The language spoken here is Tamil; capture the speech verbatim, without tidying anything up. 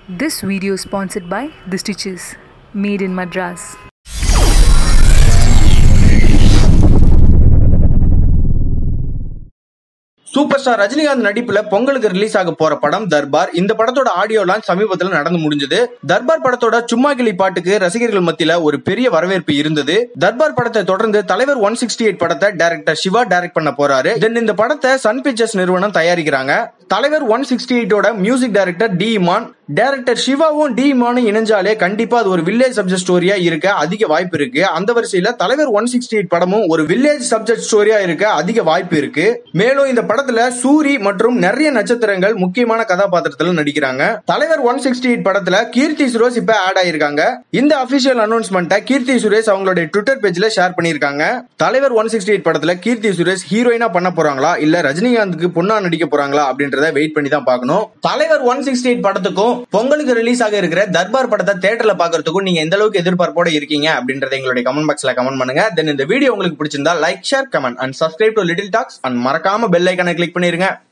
This video is sponsored by The Stitches, made in Madras. Super star Rajinikanth நடிப்புல பொங்கலுக்கு ரிலீஸ் ஆக போற படம் தர்பார். இந்த படத்தோட ஆடியோ லான்ச் சமீபத்தில் நடந்து முடிஞ்சது. தர்பார் படத்தோட சும்மா கிளி பாட்டுக்கு ரசிகர்கள் மத்தியில ஒரு பெரிய வரவேற்பு இருந்தது. தர்பார் படத்தை தொடர்ந்து தலைவர் ஒன் சிக்ஸ்டி எயிட் படத்தை டைரக்டர் சிவா டைரக்ட் பண்ண போறாரு. தென் இந்த படத்தை சன் பிக்சர்ஸ் நிறுவனம் தயாரிக்கிறாங்க. தலைவர் ஒன் சிக்ஸ்டி எயிட்டோட music director D Imman, director சிவாவும் டி இமானும் இணைஞ்சாலே கண்டிப்பா அது ஒரு வில்லேஜ் சப்ஜெக்ட் ஸ்டோரியா இருக்க அதிக வாய்ப்பு இருக்கு. அந்த வரிசையில தலைவர் ஒன் சிக்ஸ்டி எயிட் படமும் ஒரு வில்லேஜ் சப்ஜெக்ட் ஸ்டோரியா இருக்க அதிக வாய்ப்பு இருக்கு. மேலும் இந்த படத்துல சூரி மற்றும் நிறைய நட்சத்திரங்கள் முக்கியமான கதாபாத்திரத்துல நடிக்கிறாங்க. தலைவர் ஒன் சிக்ஸ்டி எயிட் படத்துல கீர்த்தி சுரேஷ் இப்ப ஆட் ஆயிருக்காங்க. இந்த அபிஷியல் அனௌன்ஸ்மெண்ட்டை கீர்த்தி சுரேஷ் அவங்களுடைய ட்விட்டர் பேஜ்ல ஷேர் பண்ணிருக்காங்க. தலைவர் ஒன் சிக்ஸ்டி எயிட் படத்துல கீர்த்தி சுரேஷ் ஹீரோயினா பண்ண போறாங்களா இல்ல ரஜினிகாந்துக்கு பொண்ணா நடிக்க போறாங்களா அப்படின்றத வெயிட் பண்ணி தான் பார்க்கணும். தலைவர் ஒன் சிக்ஸ்டி எயிட் படத்துக்கும் பொங்கலுக்கு ரிலீஸ் ஆக இருக்கிற தர்பார் படத்தை தியேட்டர்ல பாக்குறதுக்கும் நீங்க எந்த அளவுக்கு எதிர்பார்ப்போட இருக்கீங்க அப்படின்றத எங்களுடைய கமெண்ட் பாக்ஸ்ல கமெண்ட் பண்ணுங்க. தென் இந்த வீடியோ உங்களுக்கு பிடிச்சிருந்தா like, share, comment and subscribe to Little Talks and மறக்காம பெல் ஐகானை கிளிக் பண்ணிருங்க.